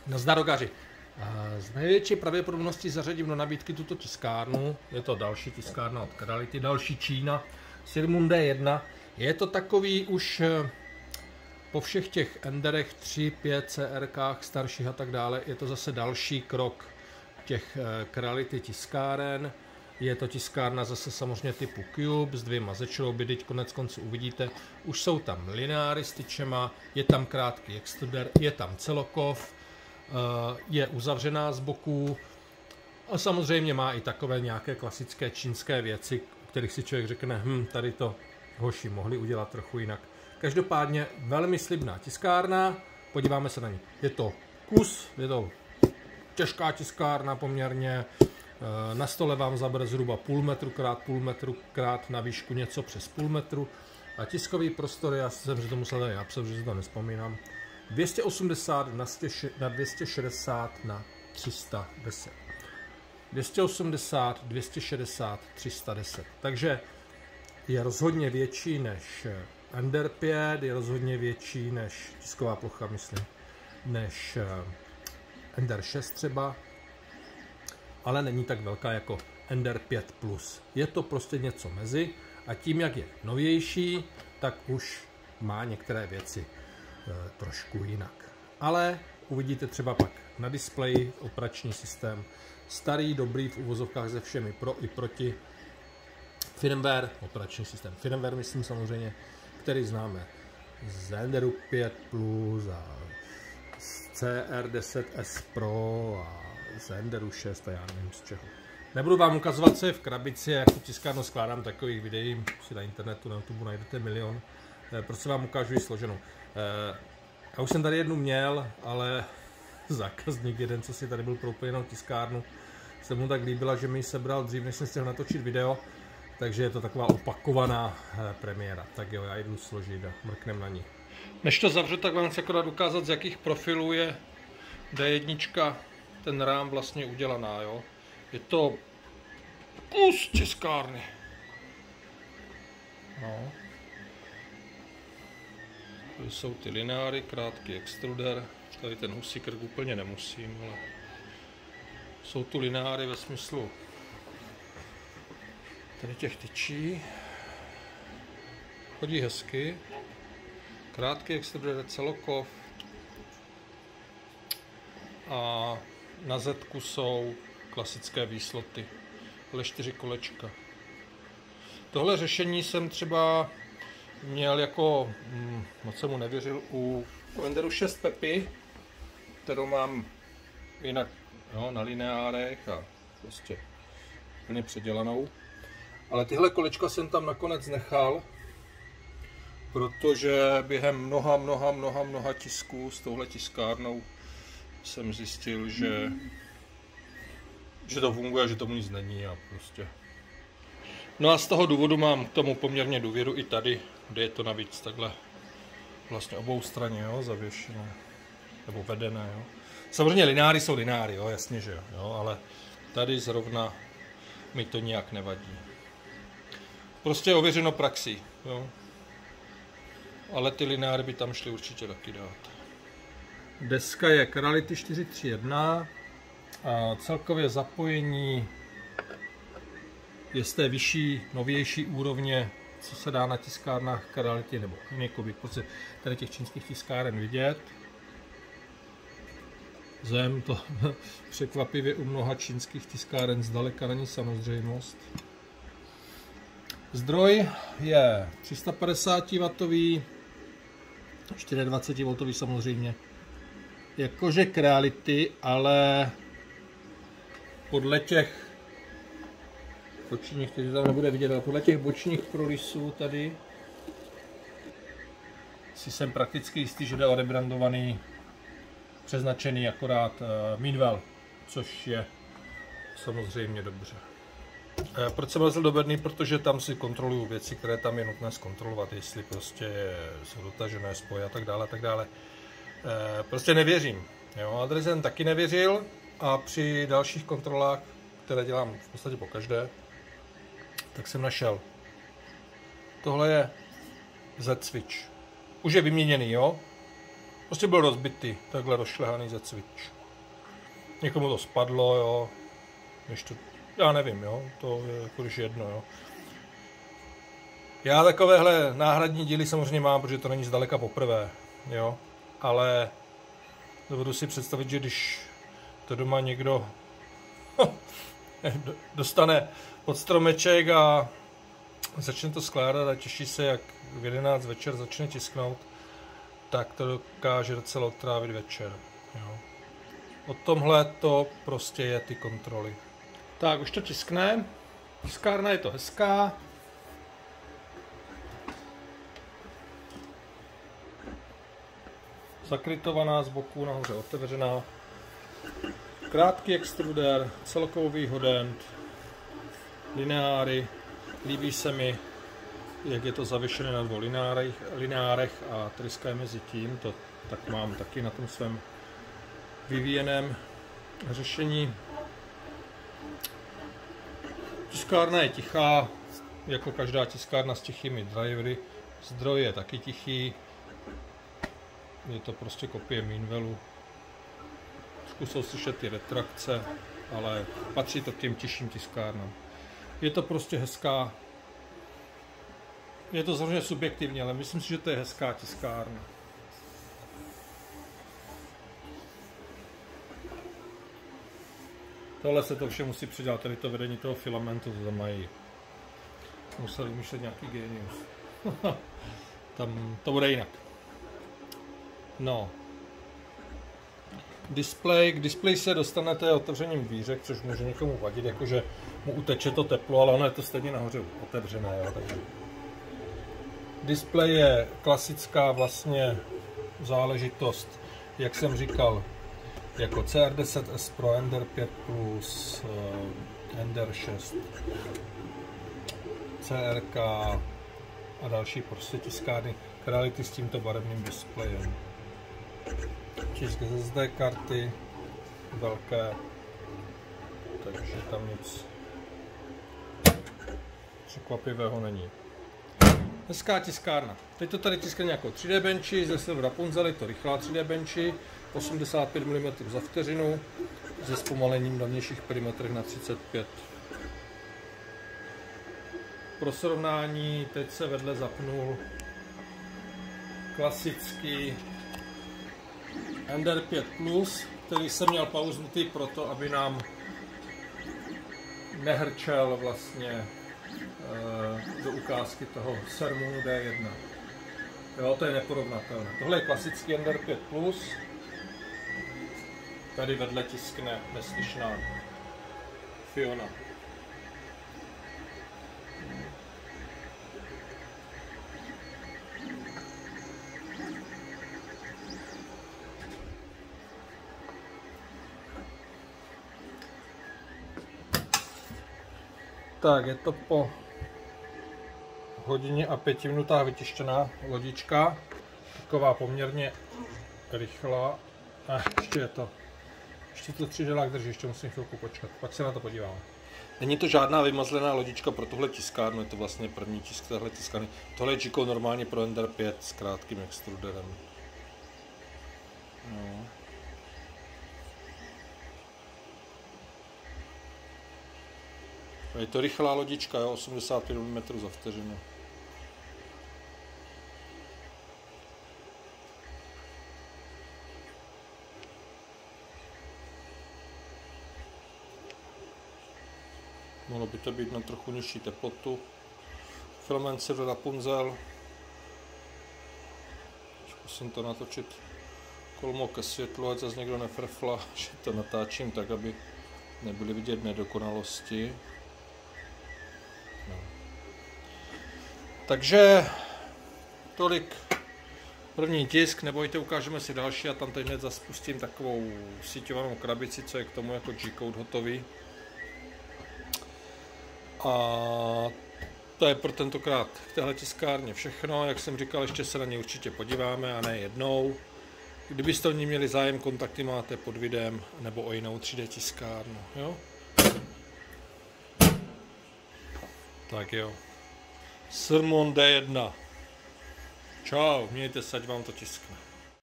Nazdar rogaři. Z největší pravděpodobností zařadím do nabídky tuto tiskárnu. Je to další tiskárna od Creality, další Čína. Sirmun D1. Je to takový už po všech těch Enderech 3, 5, CRkách starších a tak dále. Je to zase další krok těch Creality tiskáren. Je to tiskárna zase samozřejmě typu Cube s dvěma zečrouby, teď konec konců uvidíte. Už jsou tam lineáry s tyčema, je tam krátký extruder, je tam celokov, je uzavřená z boků a samozřejmě má i takové nějaké klasické čínské věci, o kterých si člověk řekne, tady to hoši mohli udělat trochu jinak. Každopádně velmi slibná tiskárna, podíváme se na ní. Je to kus, je to těžká tiskárna poměrně, na stole vám zabere zhruba půl metru krát na výšku něco přes půl metru a tiskový prostor, já jsem si to musel tady napsat, že si to nespomínám, 280 na 260 na 310. 280, 260, 310. Takže je rozhodně větší než Ender 5, je rozhodně větší než tisková plocha, myslím, než Ender 6 třeba, ale není tak velká jako Ender 5 Plus. Je to prostě něco mezi a tím, jak je novější, tak už má některé věci trošku jinak. Ale uvidíte třeba pak na displeji operační systém starý, dobrý v uvozovkách se všemi pro i proti firmware, operační systém firmware, myslím samozřejmě, který známe z Enderu 5 Plus a z CR10S Pro a z Enderu 6 a já nevím z čeho. Nebudu vám ukazovat, co je v krabici, jak tu tiskárnu skládám, takových videí si na internetu, na YouTube najdete milion. Prostě vám ukážu ji složenou. Já už jsem tady jednu měl, ale zákazník jeden, co si tady byl pro úplně jenom tiskárnu, se mu tak líbila, že mi ji sebral dřív, než jsem stihl natočit video, takže je to taková opakovaná premiéra. Tak jo, já jdu složit a mrknem na ní. Než to zavřu, tak vám chci akorát ukázat, z jakých profilů je D1 ten rám vlastně udělaná. Jo? Je to kus tiskárny. No. Tady jsou ty lineáry, krátký extruder. Tady ten husí krk úplně nemusím, ale jsou tu lineáry ve smyslu tady těch tyčí. Chodí hezky. Krátký extruder, celokov. A na zetku jsou klasické výsloty, ale 4 kolečka. Tohle řešení jsem třeba měl jako, moc jsem mu nevěřil, u Enderu 6 Peppy, kterou mám jinak na lineárech a prostě plně předělanou. Ale tyhle kolečka jsem tam nakonec nechal, protože během mnoha tisků s touhle tiskárnou jsem zjistil, že to funguje, že tomu nic není a prostě. No a z toho důvodu mám k tomu poměrně důvěru i tady, kde je to navíc takhle vlastně oboustranně, jo, zavěšené nebo vedené, jo. Samozřejmě lineáry jsou lineáry, jo, jasně, že jo, ale tady zrovna mi to nijak nevadí. Prostě ověřeno praxí, jo. Ale ty lineáry by tam šly určitě taky dát. Deska je Creality 431 a celkově zapojení je z té vyšší, novější úrovně, co se dá na tiskárnách Creality nebo několik, prostě tady těch čínských tiskáren vidět. Zem to překvapivě u mnoha čínských tiskáren zdaleka není samozřejmost. Zdroj je 350W, 420V samozřejmě. Jakože Creality, ale podle těch bočních, kteří tam nebude vidět, ale podle těch bočních prorysů tady si jsem prakticky jistý, že jde o rebrandovaný, přeznačený akorát Meanwell, což je samozřejmě dobře. Proč jsem lezl do bedny? Protože tam si kontroluju věci, které tam je nutné zkontrolovat, jestli prostě jsou dotažené spoje a tak dále, tak dále. Prostě nevěřím. Jo, Adresen taky nevěřil a při dalších kontrolách, které dělám v podstatě pokaždé, tak jsem našel. Tohle je Z-switch. Už je vyměněný, jo? Prostě byl rozbitý, takhle rozšlehaný ze cvič. Někomu to spadlo, jo. Ještě, já nevím, jo, to je jako když jedno, jo. Já takovéhle náhradní díly samozřejmě mám, protože to není zdaleka poprvé, jo. Ale dovedu si představit, že když to doma někdo dostane pod stromeček a začne to skládat a těší se, jak v 11 večer začne tisknout, tak to dokáže docela odtrávit večer. Jo. O tomhle to prostě je ty kontroly. Tak, už to tiskne. Tiskárna je to hezká. Zakrytovaná z boku, nahoře otevřená. Krátký extruder, celkový hodent, lineáry. Líbí se mi, jak je to zavěšené na dvou lineárech a tryska je mezi tím. To tak mám taky na tom svém vyvíjeném řešení. Tiskárna je tichá, jako každá tiskárna s tichými drivery. Zdroj je taky tichý. Je to prostě kopie Meanwellu. Trošku jsou slyšet ty retrakce, ale patří to k těm tiším tiskárnám. Je to prostě hezká. Je to samozřejmě subjektivní, ale myslím si, že to je hezká tiskárna. Tohle se to vše musí předělat, tady to vedení toho filamentu, to mají. Musel vymýšlet nějaký genius. Tam to bude jinak. No. K displeji se dostanete otevřením dvířek, což může někomu vadit, jakože mu uteče to teplo, ale ono je to stejně nahoře otevřené. Jo, takže. Displej je klasická vlastně záležitost, jak jsem říkal, jako CR10S Pro, Ender 5 Plus, Ender 6, CRK a další prostě tiskárny, reality s tímto barevným displejem. Tisk SSD karty, velké, takže tam nic překvapivého není. Hezká tiskárna. Teď to tady tiskne nějakou 3D benchy, zase v Rapunzel je to rychlá 3D benchy, 85 mm za vteřinu, se zpomalením na vnějších perimetrech na 35. Pro srovnání, teď se vedle zapnul klasický Ender 5 Plus, který jsem měl pauznutý proto, aby nám nehrčel vlastně do ukázky toho Sermonu D1. Jo, to je neporovnatelné. Tohle je klasický Ender 5 Plus. Tady vedle tiskne neslyšná Fiona. Tak, je to po hodině a 5 minutách vytištěná lodička. Taková poměrně rychlá. Ještě to 3 želák drží, ještě musím chvilku počkat. Pak se na to podíváme. Není to žádná vymazlená lodička pro tuhle tiskárnu, je to vlastně první tisk téhle tiskárny. Tohle je G-Code normálně pro Ender 5 s krátkým extruderem. No. Je to rychlá lodička, jo, 85 mm za vteřinu. Mohlo by to být na trochu nižší teplotu. Filament se do Rapunzel. Zkusím to natočit kolmo ke světlu, ať zase někdo nefrfla, že to natáčím tak, aby nebyly vidět nedokonalosti. No. Takže tolik první tisk, nebojte, ukážeme si další a tam teď hned zase pustím takovou síťovanou krabici, co je k tomu jako G-Code hotový. A to je pro tentokrát v téhle tiskárně všechno. Jak jsem říkal, ještě se na ně určitě podíváme a ne jednou. Kdybyste o ní měli zájem, kontakty máte pod videem nebo o jinou 3D tiskárnu. Jo? Tak jo. Sermon D1. Čau, mějte se, ať vám to tiskne.